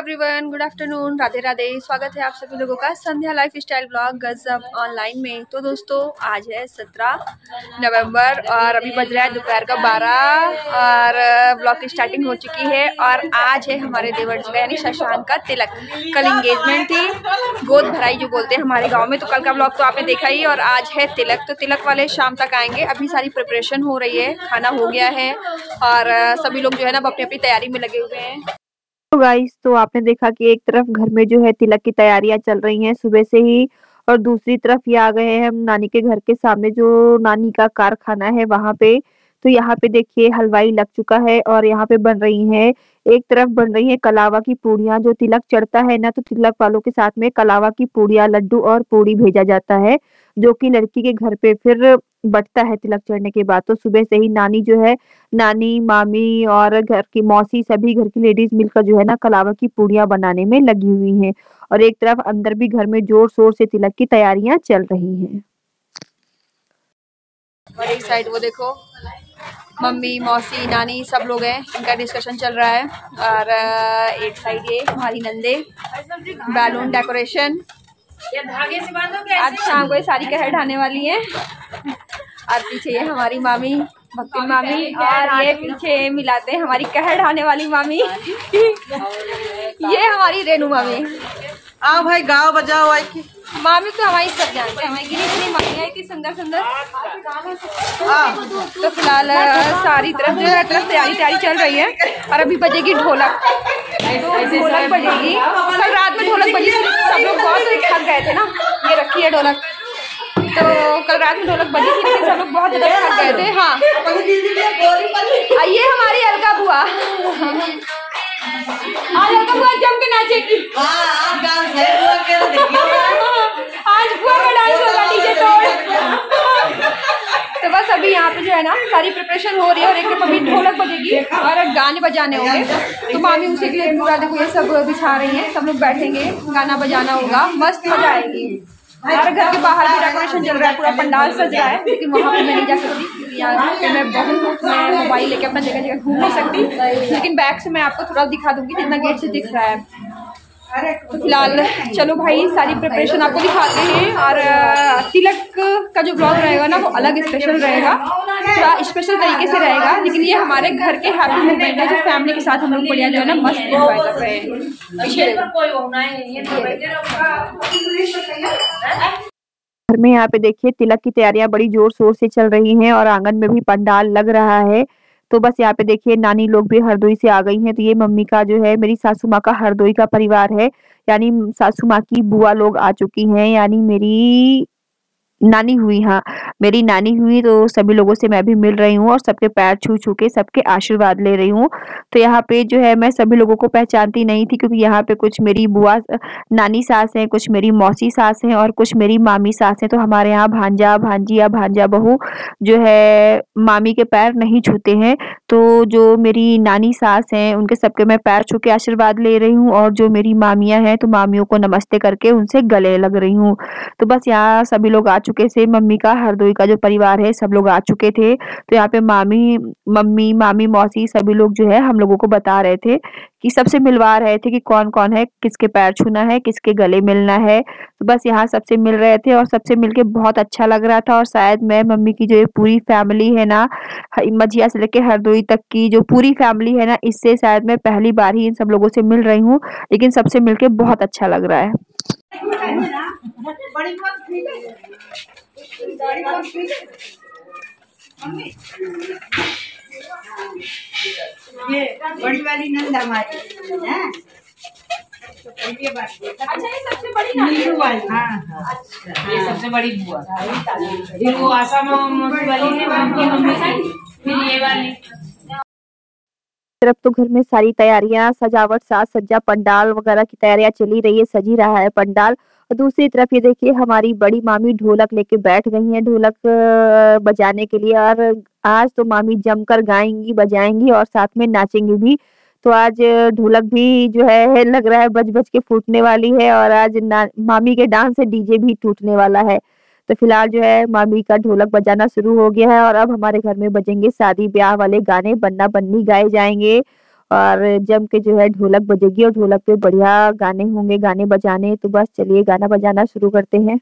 Everyone, good afternoon, Radhe Radhe. स्वागत है आप सभी लोगों का संध्या लाइफ स्टाइल ब्लॉग गजब ऑनलाइन में। तो दोस्तों आज है 17 नवंबर और अभी बज रहा है दोपहर का 12 और ब्लॉग की स्टार्टिंग हो चुकी है। और आज है हमारे देवर जी का यानी शशांक का तिलक। कल इंगेजमेंट थी, गोद भराई जो बोलते हैं हमारे गाँव में। तो कल का ब्लॉग तो आपने देखा ही और आज है तिलक। तो तिलक वाले शाम तक आएंगे। अभी सारी प्रिपरेशन हो रही है, खाना हो गया है और सभी लोग जो है ना अपनी अपनी तैयारी में लगे हुए हैं। तो गाइस, तो आपने देखा कि एक तरफ घर में जो है तिलक की तैयारियां चल रही हैं सुबह से ही, और दूसरी तरफ ये आ गए हैं हम नानी के घर के सामने जो नानी का कारखाना है वहां पे। तो यहाँ पे देखिए हलवाई लग चुका है और यहाँ पे बन रही है, एक तरफ बन रही है कलावा की पूड़ियाँ। जो तिलक चढ़ता है ना, तो तिलक वालों के साथ में कलावा की पूड़ियाँ, लड्डू और पूड़ी भेजा जाता है, जो कि लड़की के घर पे फिर बटता है तिलक चढ़ने के बाद। तो सुबह से ही नानी जो है, नानी, मामी और घर की मौसी, सभी घर की लेडीज मिलकर जो है ना कलावा की पूड़ियाँ बनाने में लगी हुई हैं। और एक तरफ अंदर भी घर में जोर शोर से तिलक की तैयारियां चल रही हैं। और एक साइड वो देखो, मम्मी, मौसी, नानी सब लोग हैं, इनका डिस्कशन चल रहा है। और एक साइड ये हमारी नंदे, बैलून डेकोरेशन, आज शाम को ये सारी कहर ढाने वाली है। और पीछे ये हमारी मामी, भक्ति मामी, और ये पीछे मिलाते हैं हमारी कहर ढाने वाली मामी ये हमारी रेनू मामी। आओ भाई गाओ बजाओ आई की मामी तो हमारी सब जानते हैं, हमारी गिनी मामी आई थी सुंदर सुंदर। तो फिलहाल सारी तरफ जो है तैयारी चल रही है। और अभी बजेगी ढोलक, ढोलक बजेगी। कल रात में ढोलक बजी, सब लोग बहुत थक गए थे ना, ये रखी है ढोलक। तो कल रात में ढोलक बजी थी लेकिन सब लोग बहुत ज्यादा थक गए थे। हाँ, ये हमारी अलका बुआ, आज अलका बुआ जम के नाचेगी। आज बुआ का डांस होगा डीजे तोड़। तो बस अभी यहाँ पे जो है ना सारी प्रिपरेशन हो रही है और एक तरफ अभी ढोलक बजेगी और गाने बजाने होंगे। तो मामी उसी के लिए पूरा देखो ये सब बिछा रही हैं, सब लोग बैठेंगे, गाना बजाना होगा, मस्त मजा आएगी। हमारे घर के बाहर भी डेकोरेशन चल रहा है, पूरा पंडाल सज रहा है, लेकिन वहाँ पे मैं नहीं जा सकती क्योंकि यहाँ पे मैं बहू हूँ, मैं मोबाइल लेके अपना जगह जगह घूम नहीं सकती। लेकिन बैक से मैं आपको थोड़ा दिखा दूंगी जितना गेट से दिख रहा है। तो फिलहाल चलो भाई सारी प्रिपरेशन आपको दिखाते हैं। और तिलक का जो ब्लॉग रहेगा ना वो अलग स्पेशल रहेगा, थोड़ा स्पेशल तरीके से रहेगा। लेकिन ये हमारे घर के हैप्पी मोमेंट है जो फैमिली के साथ हम लोग बढ़िया जो है ना मस्त एंजॉय कर रहे हैं। घर में यहाँ पे देखिए तिलक की तैयारियां बड़ी जोर शोर से चल रही हैं और आंगन में भी पंडाल लग रहा है। तो बस यहाँ पे देखिए नानी लोग भी हरदोई से आ गई हैं। तो ये मम्मी का जो है, मेरी सासू माँ का हरदोई का परिवार है, यानी सासू माँ की बुआ लोग आ चुकी हैं, यानी मेरी नानी हुई। हाँ, मेरी नानी हुई। तो सभी लोगों से मैं भी मिल रही हूँ और सबके पैर छू छू के सबके आशीर्वाद ले रही हूँ। तो यहाँ पे जो है मैं सभी लोगों को पहचानती नहीं थी क्योंकि यहाँ पे कुछ मेरी बुआ नानी सास हैं, कुछ मेरी मौसी सास हैं और कुछ मेरी मामी सास हैं। तो हमारे यहाँ भांजा भांजी या भांजा बहू जो है मामी के पैर नहीं छूते हैं। तो जो मेरी नानी सास हैं उनके सबके मैं पैर छू के आशीर्वाद ले रही हूँ और जो मेरी मामियाँ हैं तो मामियों को नमस्ते करके उनसे गले लग रही हूँ। तो बस यहाँ सभी लोग आ चुके थे, मम्मी का हरदोई का जो परिवार है सब लोग आ चुके थे। तो यहाँ पे मम्मी, मामी, मौसी सभी लोग जो है हम लोगों को बता रहे थे कि सबसे मिलवा रहे थे कि कौन कौन है, किसके पैर छूना है, किसके गले मिलना है। तो बस यहाँ सबसे मिल रहे थे और सबसे मिलके बहुत अच्छा लग रहा था। और शायद मैं मम्मी की जो ये पूरी फैमिली है ना, मझिया से लेके हरदोई तक की जो पूरी फैमिली है ना, इससे शायद मैं पहली बार ही इन सब लोगों से मिल रही हूँ, लेकिन सबसे मिलके बहुत अच्छा लग रहा है। ये बड़ी वाली नंद हमारी है। अच्छा, ये सबसे बड़ी नानी वाली। हाँ, अच्छा, ये सबसे बड़ी बुआ, फिर वो आशा मौसी वाली है उनकी मम्मी की, फिर ये वाली। तरफ तो घर में सारी तैयारियां, सजावट, साज सज्जा, पंडाल वगैरह की तैयारियां चली रही है, सजी रहा है पंडाल। और दूसरी तरफ ये देखिए हमारी बड़ी मामी ढोलक लेके बैठ गई हैं ढोलक बजाने के लिए। और आज तो मामी जमकर गाएंगी, बजाएंगी और साथ में नाचेंगी भी। तो आज ढोलक भी जो है लग रहा है बज बज के फूटने वाली है और आज मामी के डांस से डीजे भी टूटने वाला है। तो फिलहाल जो है मामी का ढोलक बजाना शुरू हो गया है और अब हमारे घर में बजेंगे शादी ब्याह वाले गाने, बन्ना बन्नी गाए जाएंगे और जम के जो है ढोलक बजेगी और ढोलक पे बढ़िया गाने होंगे, गाने बजाने। तो बस चलिए गाना बजाना शुरू करते हैं।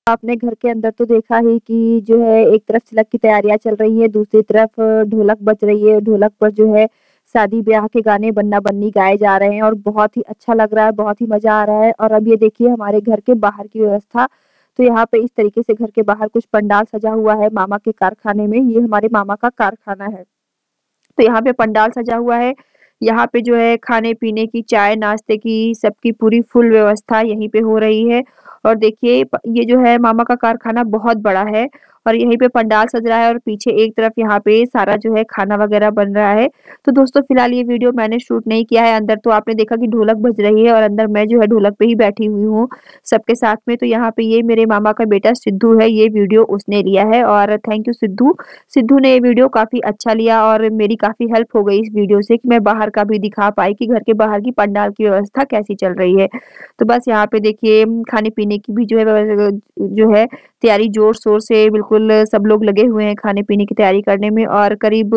आपने घर के अंदर तो देखा ही कि जो है एक तरफ तिलक की तैयारियां चल रही है, दूसरी तरफ ढोलक बज रही है। ढोलक पर जो है शादी ब्याह के गाने बन्ना बन्नी गाए जा रहे हैं और बहुत ही अच्छा लग रहा है, बहुत ही मजा आ रहा है। और अब ये देखिए हमारे घर के बाहर की व्यवस्था। तो यहाँ पे इस तरीके से घर के बाहर कुछ पंडाल सजा हुआ है मामा के कारखाने में। ये हमारे मामा का कारखाना है, तो यहाँ पे पंडाल सजा हुआ है। यहाँ पे जो है खाने पीने की, चाय नाश्ते की, सबकी पूरी फुल व्यवस्था यहीं पे हो रही है। और देखिए ये जो है मामा का कारखाना बहुत बड़ा है और यहीं पे पंडाल सज रहा है और पीछे एक तरफ यहाँ पे सारा जो है खाना वगैरह बन रहा है। तो दोस्तों फिलहाल ये वीडियो मैंने शूट नहीं किया है। अंदर तो आपने देखा कि ढोलक बज रही है और अंदर मैं जो है ढोलक पे ही बैठी हुई हूँ सबके साथ में। तो यहाँ पे ये मेरे मामा का बेटा सिद्धू है, ये वीडियो उसने लिया है और थैंक यू सिद्धू। सिद्धू ने ये वीडियो काफी अच्छा लिया और मेरी काफी हेल्प हो गई इस वीडियो से कि मैं बाहर का भी दिखा पाई कि घर के बाहर की पंडाल की व्यवस्था कैसी चल रही है। तो बस यहाँ पे देखिए खाने पीने की भी जो है तैयारी जोर शोर से बिल्कुल सब लोग लगे हुए हैं खाने पीने की तैयारी करने में। और करीब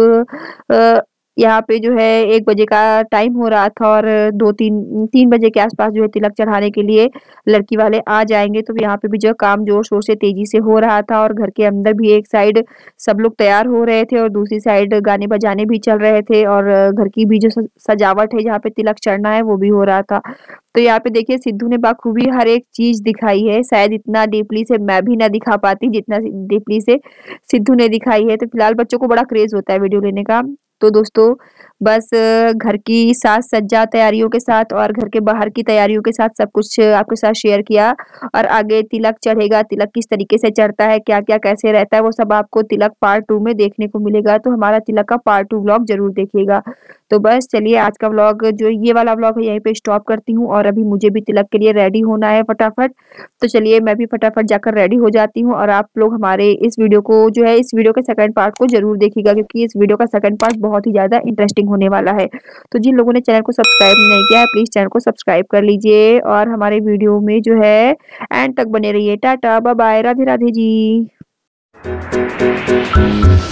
यहाँ पे जो है 1 बजे का टाइम हो रहा था और 2-3 बजे के आसपास जो है तिलक चढ़ाने के लिए लड़की वाले आ जाएंगे। तो यहाँ पे भी जो काम जोर शोर से तेजी से हो रहा था और घर के अंदर भी एक साइड सब लोग तैयार हो रहे थे और दूसरी साइड गाने बजाने भी चल रहे थे और घर की भी जो सजावट है जहाँ पे तिलक चढ़ना है वो भी हो रहा था। तो यहाँ पे देखिए सिद्धू ने बाखूबी हर एक चीज दिखाई है, शायद इतना डीपली से मैं भी ना दिखा पाती जितना डीपली से सिद्धू ने दिखाई है। तो फिलहाल बच्चों को बड़ा क्रेज होता है वीडियो लेने का। तो दोस्तों बस घर की साज सज्जा तैयारियों के साथ और घर के बाहर की तैयारियों के साथ सब कुछ आपके साथ शेयर किया। और आगे तिलक चढ़ेगा, तिलक किस तरीके से चढ़ता है, क्या क्या कैसे रहता है, वो सब आपको तिलक पार्ट 2 में देखने को मिलेगा। तो हमारा तिलक का पार्ट 2 व्लॉग जरूर देखिएगा। तो बस चलिए आज का व्लॉग जो ये वाला व्लॉग है यहीं पे स्टॉप करती हूँ और अभी मुझे भी तिलक के लिए रेडी होना है फटाफट। तो चलिए मैं भी फटाफट जाकर रेडी हो जाती हूँ और आप लोग हमारे इस वीडियो को जो है इस वीडियो के सेकंड पार्ट को जरूर देखिएगा क्योंकि इस वीडियो का सेकंड पार्ट बहुत ही ज्यादा इंटरेस्टिंग होने वाला है। तो जिन लोगों ने चैनल को सब्सक्राइब नहीं किया है प्लीज चैनल को सब्सक्राइब कर लीजिए और हमारे वीडियो में जो है एंड तक बने रहिए। टाटा बाय बाय, राधे राधे जी।